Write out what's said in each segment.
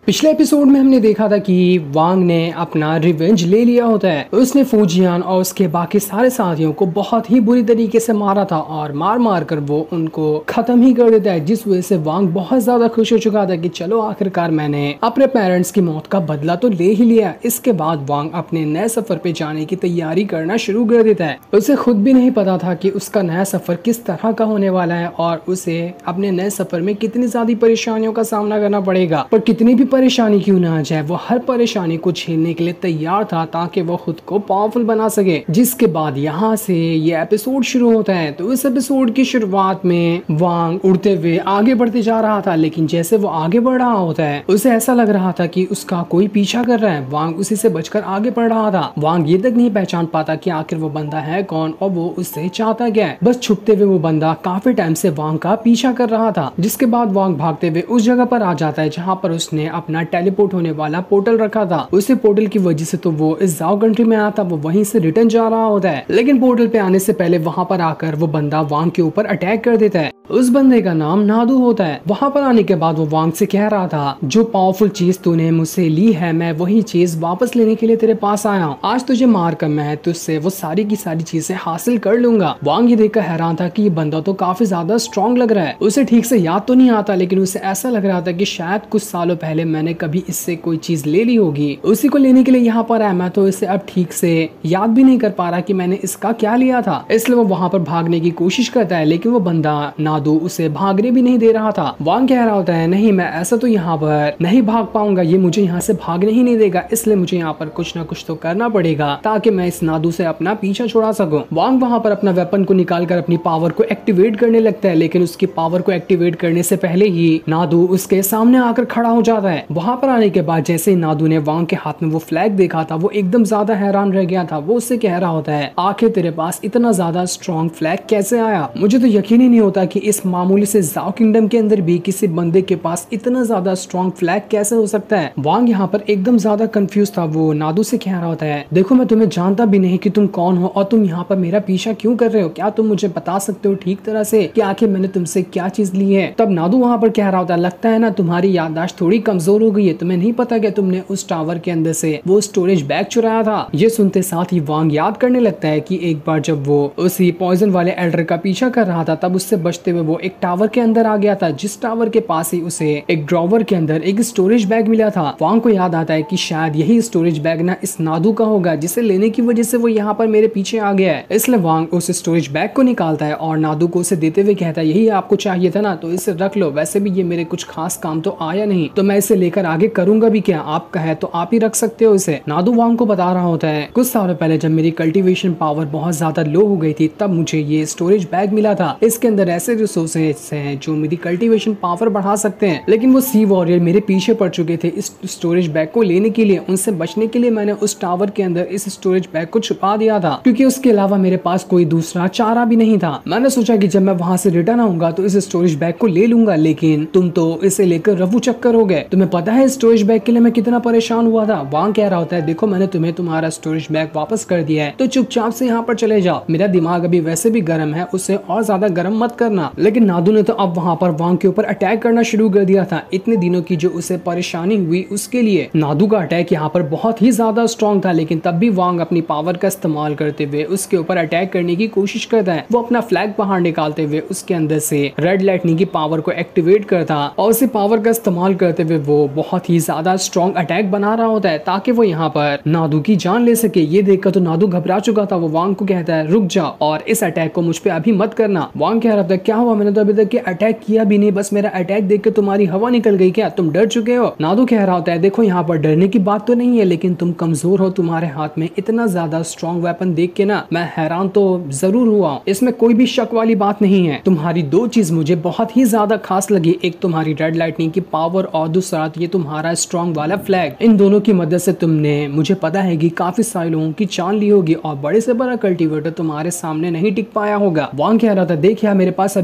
पिछले एपिसोड में हमने देखा था कि वांग ने अपना रिवेंज ले लिया होता है। उसने फूजियान और उसके बाकी सारे साथियों को बहुत ही बुरी तरीके से मारा था और मार मार कर वो उनको खत्म ही कर देता है, जिस वजह से वांग बहुत ज्यादा खुश हो चुका था कि चलो आखिरकार मैंने अपने पेरेंट्स की मौत का बदला तो ले ही लिया। इसके बाद वांग अपने नए सफर पे जाने की तैयारी करना शुरू कर देता है। उसे खुद भी नहीं पता था कि उसका नया सफर किस तरह का होने वाला है और उसे अपने नए सफर में कितनी ज्यादा परेशानियों का सामना करना पड़ेगा। पर कितनी भी परेशानी क्यों ना आ जाए, वो हर परेशानी को झेलने के लिए तैयार था ताकि वो खुद को पावरफुल बना सके। जिसके बाद यहाँ से ये एपिसोड शुरू होता है। तो इस एपिसोड की शुरुआत में वांग उड़ते हुए आगे बढ़ते जा रहा था, लेकिन जैसे वो आगे बढ़ रहा होता है उसे ऐसा लग रहा था कि उसका कोई पीछा कर रहा है। वांग उसी से बचकर आगे बढ़ रहा था। वांग ये तक नहीं पहचान पाता कि आखिर वो बंदा है कौन और वो उससे चाहता क्या है। बस छुपते हुए वो बंदा काफी टाइम से वांग का पीछा कर रहा था। जिसके बाद वांग भागते हुए उस जगह पर आ जाता है जहाँ पर उसने अपना टेलीपोर्ट होने वाला पोर्टल रखा था। उसी पोर्टल की वजह से तो वो इस जाओ कंट्री में आया था, वो वहीं से रिटर्न जा रहा होता है। लेकिन पोर्टल पे आने से पहले वहां पर आकर वो बंदा वांग के ऊपर अटैक कर देता है। उस बंदे का नाम नादू होता है। वहां पर आने के बाद वो वांग से कह रहा था, जो पावरफुल चीज तूने मुझसे ली है मैं वही चीज वापस लेने के लिए तेरे पास आया हूँ। आज तुझे मार कर मैं तुझसे वो सारी की सारी चीजें हासिल कर लूंगा। वांग ये देखकर हैरान था कि ये बंदा तो काफी ज्यादा स्ट्रॉन्ग लग रहा है। उसे ठीक से याद तो नहीं आता, लेकिन उसे ऐसा लग रहा था कि शायद कुछ सालों पहले मैंने कभी इससे कोई चीज ले ली होगी। उसी को लेने के लिए यहाँ पर आया। मैं तो इसे अब ठीक से याद भी नहीं कर पा रहा कि मैंने इसका क्या लिया था। इसलिए वो वहां पर भागने की कोशिश करता है, लेकिन वो बंदा नादू उसे भागने भी नहीं दे रहा था। वांग कह रहा होता है, नहीं मैं ऐसा तो यहाँ पर नहीं भाग पाऊंगा, ये मुझे यहाँ से भागने ही नहीं देगा, इसलिए मुझे यहाँ पर कुछ ना कुछ तो करना पड़ेगा ताकि मैं इस नादू से अपना पीछा छुड़ा सकूं। वांग वहां पर अपना वेपन को निकालकर अपनी पावर को एक्टिवेट करने लगता है, लेकिन उसकी पावर को एक्टिवेट करने से पहले ही नादू उसके सामने आकर खड़ा हो जाता है। वहां पर आने के बाद जैसे ही नादू ने वांग के हाथ में वो फ्लैग देखा था, वो एकदम ज्यादा हैरान रह गया था। वो उससे कह रहा होता है, आखिर तेरे पास इतना ज्यादा स्ट्रॉन्ग फ्लैग कैसे आया? मुझे तो यकीन ही नहीं होता कि इस मामूली से जाओ किंगडम के अंदर भी किसी बंदे के पास इतना ज्यादा स्ट्रॉन्ग फ्लैग कैसे हो सकता है। वांग यहाँ पर एकदम ज्यादा कंफ्यूज था। वो नादू से कह रहा होता है, देखो मैं तुम्हें जानता भी नहीं कि तुम कौन हो और तुम यहाँ पर मेरा पीछा क्यों कर रहे हो। क्या तुम मुझे बता सकते हो ठीक तरह से कि आखिर मैंने तुमसे क्या चीज ली है? तब नादू वहां पर कह रहा होता है, लगता है ना तुम्हारी याददाश्त थोड़ी कमजोर हो गई है, तुम्हें नहीं पता कि तुमने उस टावर के अंदर से वो स्टोरेज बैग चुराया था। ये सुनते साथ ही वांग याद करने लगता है कि एक बार जब वो उसी पॉइजन वाले एल्डर का पीछा कर रहा था, तब उससे बचते हुए वो एक टावर के अंदर आ गया था, जिस टावर के पास ही उसे एक ड्रॉवर के अंदर एक स्टोरेज बैग मिला था। वांग को याद आता है कि शायद यही स्टोरेज बैग ना इस नादू का होगा, जिसे लेने की वजह से वो यहाँ पर मेरे पीछे आ गया है। इसलिए वांग उस स्टोरेज बैग को निकालता है और नादू को उसे देते हुए कहता है, यही आपको चाहिए था ना, तो इसे रख लो, वैसे भी ये मेरे कुछ खास काम तो आया नहीं, तो मैं इसे लेकर आगे करूंगा भी क्या, आपका है तो आप ही रख सकते हो इसे। नादू वांग को बता रहा होता है, कुछ सालों पहले जब मेरी कल्टीवेशन पावर बहुत ज्यादा लो हो गई थी, तब मुझे ये स्टोरेज बैग मिला था। इसके अंदर ऐसे रिसोर्सेज हैं जो मेरी कल्टीवेशन पावर बढ़ा सकते हैं, लेकिन वो सी वॉरियर मेरे पीछे पड़ चुके थे इस स्टोरेज बैग को लेने के लिए। उनसे बचने के लिए मैंने उस टावर के अंदर इस स्टोरेज बैग को छुपा दिया था, क्योंकि उसके अलावा मेरे पास कोई दूसरा चारा भी नहीं था। मैंने सोचा कि जब मैं वहां से रिटर्न आऊंगा तो इस स्टोरेज बैग को ले लूंगा, लेकिन तुम तो इसे लेकर रफू चक्कर हो गए। तुम्हें पता है स्टोरेज बैग के लिए मैं कितना परेशान हुआ था। वांग कह रहा होता है, देखो मैंने तुम्हें तुम्हारा स्टोरेज बैग वापस कर दिया है, तो चुपचाप से यहाँ पर चले जाओ। मेरा दिमाग अभी वैसे भी गर्म है, उससे और ज्यादा गर्म मत करना। लेकिन नादू ने तो अब वहाँ पर वांग के ऊपर अटैक करना शुरू कर दिया था। इतने दिनों की जो उसे परेशानी हुई उसके लिए नादू का अटैक यहाँ पर बहुत ही ज्यादा स्ट्रॉन्ग था, लेकिन तब भी वांग अपनी पावर का इस्तेमाल करते हुए उसके ऊपर अटैक करने की कोशिश करता है। वो अपना फ्लैग बाहर निकालते हुए उसके अंदर से रेड लाइटनिंग की पावर को एक्टिवेट करता और उसी पावर का इस्तेमाल करते हुए वो बहुत ही ज्यादा स्ट्रॉन्ग अटैक बना रहा होता है ताकि वो यहाँ पर नादू की जान ले सके। ये देखकर तो नादू घबरा चुका था। वो वांग को कहता है, रुक जाओ और इस अटैक को मुझ पे अभी मत करना। वांग कह रहा था, क्या हुआ, मैंने तो अभी तक अटैक किया भी नहीं, बस मेरा अटैक देख के तुम्हारी हवा निकल गई क्या, तुम डर चुके हो? नादू कह रहा होता है, देखो यहाँ पर डरने की बात तो नहीं है, लेकिन तुम कमजोर हो, तुम्हारे हाथ में इतना ज्यादा स्ट्रॉन्ग वेपन देख के ना मैं हैरान तो जरूर हुआ, इसमें कोई भी शक वाली बात नहीं है। तुम्हारी दो चीज मुझे बहुत ही ज्यादा खास लगी, एक तुम्हारी रेड लाइटनिंग की पावर और दूसरा ये तुम्हारा स्ट्रॉन्ग वाला फ्लैग। इन दोनों की मदद से तुमने, मुझे पता है कि काफी सारे लोगों की जान ली होगी और बड़े से बड़ा कल्टीवेटर तुम्हारे सामने नहीं टिक पाया होगा। वांग कह रहा था, देख यार मेरे पास अभी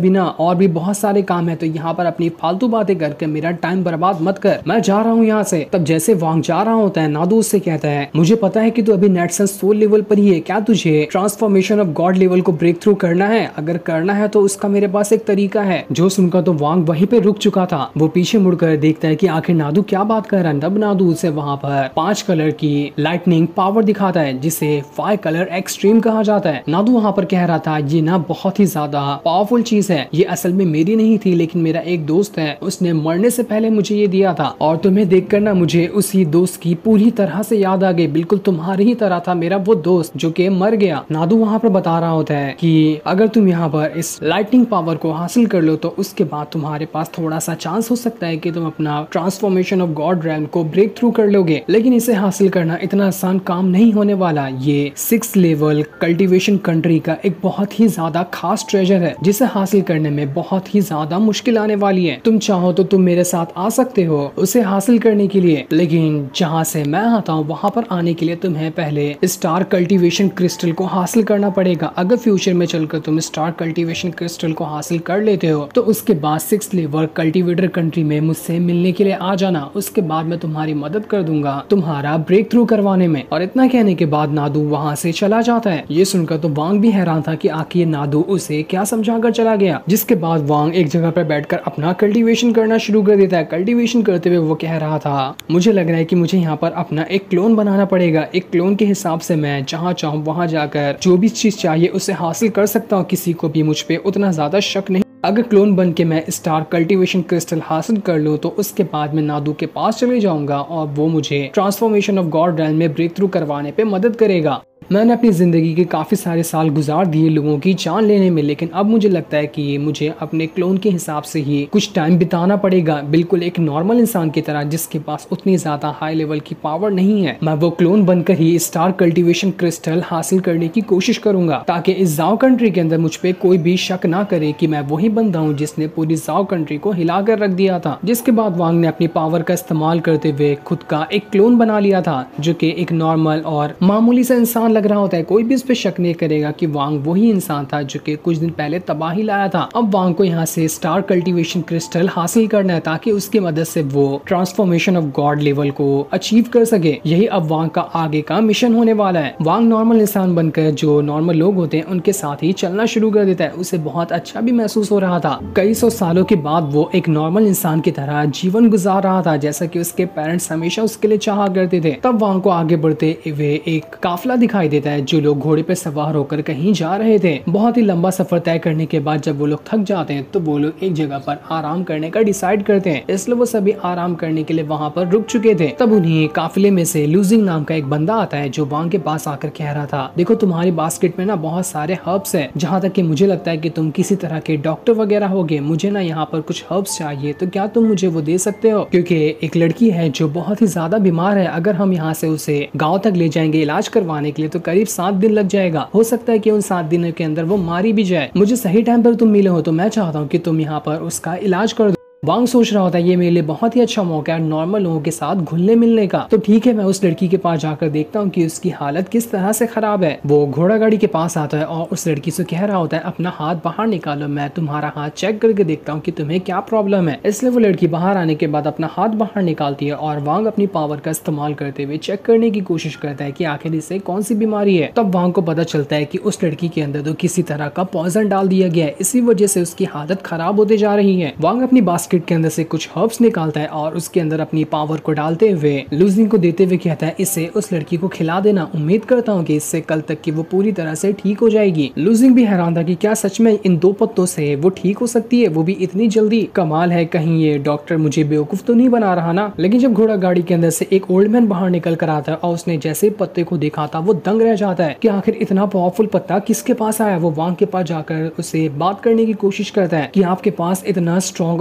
अभी ना और भी बहुत सारे काम है, तो यहाँ पर अपनी फालतू बातें करके मेरा टाइम बर्बाद मत कर, मैं जा रहा हूँ यहाँ से। तब जैसे वांग जा रहा होता है, नादू उससे कहता है मुझे पता है कि तू अभी नेटसन सोल लेवल पर ही है, क्या तुझे ट्रांसफॉर्मेशन ऑफ गॉड लेवल को ब्रेक थ्रू करना है? अगर करना है तो उसका मेरे पास एक तरीका है। जो सुनकर तो वांग वहीं पे रुक चुका था। वो पीछे मुड़कर देखता है कि आखिर नादू क्या बात कर रहा है। तब नादू उसे वहाँ पर 5 कलर की लाइटनिंग पावर दिखाता है, जिसे 5 कलर एक्सट्रीम कहा जाता है। नादू वहाँ पर कह रहा था ये ना बहुत ही ज्यादा पावरफुल चीज है, ये असल में मेरी नहीं थी, लेकिन मेरा एक दोस्त है, उसने मरने से पहले मुझे ये दिया था, और तुम्हें देखकर ना मुझे उसी दोस्त की पूरी तरह से याद आ गई। बिल्कुल तुम्हारी ही तरह था मेरा वो दोस्त जो कि मर गया। नादू वहाँ पर बता रहा होता है कि अगर तुम यहाँ पर इस लाइटनिंग पावर को हासिल कर लो तो उसके बाद तुम्हारे पास थोड़ा सा चांस हो सकता है कि तुम अपना ट्रांसफॉर्मेशन ऑफ गॉड रैम को ब्रेक थ्रू कर लोगे, लेकिन इसे हासिल करना इतना आसान काम नहीं होने वाला। ये 6 लेवल कल्टीवेशन कंट्री का एक बहुत ही ज्यादा खास ट्रेजर है, जिसे हासिल करने में बहुत ही ज्यादा मुश्किल आने वाली है। तुम चाहो तो तुम मेरे साथ आ सकते हो उसे हासिल करने के लिए, लेकिन जहाँ से मैं आता हूँ वहाँ पर आने के लिए तुम्हें पहले स्टार कल्टीवेशन क्रिस्टल को हासिल करना पड़ेगा। अगर फ्यूचर में चलकर तुम स्टार कल्टीवेशन क्रिस्टल को हासिल कर लेते हो तो उसके बाद 6 लेवल कल्टीवेटर कंट्री में मुझसे मिलने के लिए आ जाना, उसके बाद मैं तुम्हारी मदद कर दूंगा तुम्हारा ब्रेक थ्रू करवाने में। और इतना कहने के बाद नादू वहाँ से चला जाता है। ये सुनकर तो वांग भी हैरान था कि आखिर नादू उसे क्या समझाकर चला गया। जिसके बाद वांग एक जगह पर बैठकर अपना कल्टीवेशन करना शुरू कर देता है। कल्टीवेशन करते हुए वो कह रहा था मुझे लग रहा है कि मुझे यहाँ पर अपना एक क्लोन बनाना पड़ेगा। एक क्लोन के हिसाब से मैं जहाँ चाहूँ वहाँ जाकर जो भी चीज चाहिए उसे हासिल कर सकता हूँ, किसी को भी मुझ पे उतना ज्यादा शक नहीं। अगर क्लोन बन के मैं स्टार कल्टीवेशन क्रिस्टल हासिल कर लूँ तो उसके बाद मैं नादू के पास चले जाऊंगा और वो मुझे ट्रांसफॉर्मेशन ऑफ गॉड रैम में ब्रेक थ्रू करवाने पे मदद करेगा। मैंने अपनी जिंदगी के काफी सारे साल गुजार दिए लोगों की जान लेने में, लेकिन अब मुझे लगता है कि मुझे अपने क्लोन के हिसाब से ही कुछ टाइम बिताना पड़ेगा, बिल्कुल एक नॉर्मल इंसान की तरह जिसके पास उतनी ज्यादा हाई लेवल की पावर नहीं है। मैं वो क्लोन बनकर ही स्टार कल्टीवेशन क्रिस्टल हासिल करने की कोशिश करूंगा, ताकि इस जाओ कंट्री के अंदर मुझ पे कोई भी शक ना करे कि मैं वही बंदा हूँ जिसने पूरी जाओ कंट्री को हिला कर रख दिया था। जिसके बाद वांग ने अपनी पावर का इस्तेमाल करते हुए खुद का एक क्लोन बना लिया था, जो कि एक नॉर्मल और मामूली सा इंसान लग रहा होता है। कोई भी इस पे शक नहीं करेगा कि वांग वही इंसान था जो कि कुछ दिन पहले तबाही लाया था। अब वांग को यहाँ से स्टार कल्टीवेशन क्रिस्टल हासिल करना है, ताकि उसकी मदद से वो ट्रांसफॉर्मेशन ऑफ गॉड लेवल को अचीव कर सके। यही अब वांग का आगे का मिशन होने वाला है। वांग नॉर्मल इंसान बनकर जो नॉर्मल लोग होते हैं उनके साथ ही चलना शुरू कर देता है। उसे बहुत अच्छा भी महसूस हो रहा था। कई 100 सालों के बाद वो एक नॉर्मल इंसान की तरह जीवन गुजार रहा था, जैसा कि उसके पेरेंट्स हमेशा उसके लिए चाहा करते थे। तब वांग को आगे बढ़ते हुए एक काफिला दिखाई देता है, जो लोग घोड़े पे सवार होकर कहीं जा रहे थे। बहुत ही लंबा सफर तय करने के बाद जब वो लोग थक जाते हैं तो वो लोग एक जगह पर आराम करने का डिसाइड करते हैं, इसलिए वो सभी आराम करने के लिए वहाँ पर रुक चुके थे। तब उन्हें काफिले में से लूजिंग नाम का एक बंदा आता है, जो वांग के पास आकर कह रहा था देखो तुम्हारी बास्केट में ना बहुत सारे हर्ब्स है, जहाँ तक कि मुझे लगता है कि तुम किसी तरह के डॉक्टर वगैरह होगे। मुझे ना यहाँ पर कुछ हर्ब्स चाहिए, तो क्या तुम मुझे वो दे सकते हो? क्योंकि एक लड़की है जो बहुत ही ज्यादा बीमार है, अगर हम यहाँ से उसे गाँव तक ले जाएंगे इलाज करवाने के लिए तो करीब 7 दिन लग जाएगा। हो सकता है कि उन 7 दिनों के अंदर वो मारी भी जाए। मुझे सही टाइम पर तुम मिले हो, तो मैं चाहता हूँ कि तुम यहाँ पर उसका इलाज कर दो। वांग सोच रहा होता है ये मेरे लिए बहुत ही अच्छा मौका है नॉर्मल लोगों के साथ घुलने मिलने का। तो ठीक है, मैं उस लड़की के पास जाकर देखता हूँ कि उसकी हालत किस तरह से खराब है। वो घोड़ा गाड़ी के पास आता है और उस लड़की से कह रहा होता है अपना हाथ बाहर निकालो, मैं तुम्हारा हाथ चेक करके देखता हूँ कि तुम्हें क्या प्रॉब्लम है। इसलिए वो लड़की बाहर आने के बाद अपना हाथ बाहर निकालती है और वांग अपनी पावर का इस्तेमाल करते हुए चेक करने की कोशिश करता है कि आखिर इसे कौन सी बीमारी है। तब वांग को पता चलता है कि उस लड़की के अंदर तो किसी तरह का पॉइजन डाल दिया गया है, इसी वजह से उसकी हालत खराब होती जा रही है। वांग अपनी बास्केट के अंदर से कुछ हर्ब्स निकालता है और उसके अंदर अपनी पावर को डालते हुए लूजिंग को देते हुए कहता है इसे उस लड़की को खिला देना, उम्मीद करता हूँ कि इससे कल तक की वो पूरी तरह से ठीक हो जाएगी। लूजिंग भी हैरान था कि क्या सच में इन 2 पत्तों से वो ठीक हो सकती है, वो भी इतनी जल्दी। कमाल है, कहीं ये डॉक्टर मुझे बेवकूफ तो नहीं बना रहा ना। लेकिन जब घोड़ा गाड़ी के अंदर से एक ओल्ड मैन बाहर निकल कर आता है और उसने जैसे पत्ते को देखा था वो दंग रह जाता है कि आखिर इतना पावरफुल पत्ता किसके पास आया। वो वांग के पास जाकर उसे बात करने की कोशिश करता है कि आपके पास इतना स्ट्रॉन्ग और पावरफुल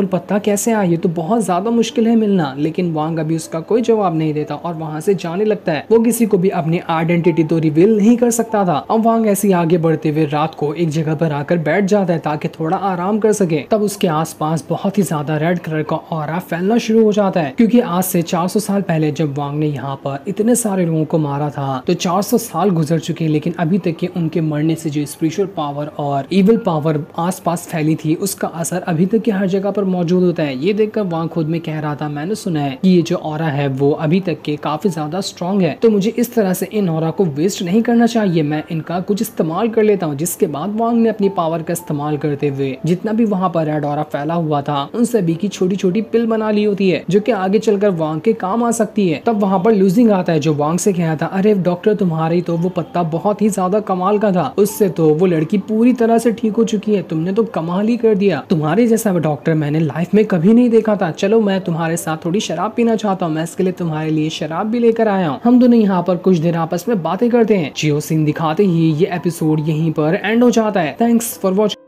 पत्ता कैसे आया, ये तो बहुत ज्यादा मुश्किल है मिलना। लेकिन वांग अभी उसका कोई जवाब नहीं देता और वहाँ से जाने लगता है। वो किसी को भी अपनी आइडेंटिटी तो रिवील नहीं कर सकता था। अब वांग ऐसे आगे बढ़ते हुए रात को एक जगह पर आकर बैठ जाता है ताकि थोड़ा आराम कर सके। तब उसके आसपास बहुत ही ज्यादा रेड कलर का ऑरा फैलना शुरू हो जाता है, क्योंकि आज से 400 साल पहले जब वांग ने यहाँ पर इतने सारे लोगों को मारा था तो 400 साल गुजर चुके, लेकिन अभी तक के उनके मरने से जो स्पिरिचुअल पावर और इविल पावर आसपास फैली थी उसका असर अभी तक के हर जगह पर मौजूद होता है। ये देखकर वांग खुद में कह रहा था, मैंने सुना है कि ये जो ऑरा है वो अभी तक के काफी ज्यादा स्ट्रॉन्ग है, तो मुझे इस तरह से इन ऑरा को वेस्ट नहीं करना चाहिए, मैं इनका कुछ इस्तेमाल कर लेता हूँ। जिसके बाद वांग ने अपनी पावर का इस्तेमाल करते हुए जितना भी वहाँ पर रेड ऑरा फैला हुआ था उन सभी की छोटी छोटी पिल बना ली होती है, जो कि आगे चलकर वांग के काम आ सकती है। तब वहाँ पर लूजिंग आता है जो वांग से कहा था, अरे डॉक्टर तुम्हारी तो वो पत्ता बहुत ही ज्यादा कमाल का था, उससे तो वो लड़की पूरी तरह से ठीक हो चुकी है, तुमने तो कमाल ही कर दिया, तुम्हारे जैसा डॉक्टर मैंने लाइफ में कभी नहीं देखा था। चलो मैं तुम्हारे साथ थोड़ी शराब पीना चाहता हूँ, मैं इसके लिए तुम्हारे लिए शराब भी लेकर आया हूँ, हम दोनों यहाँ पर कुछ देर आपस में बातें करते हैं। जियो सिंह दिखाते ही ये एपिसोड यहीं पर एंड हो जाता है। Thanks for watching.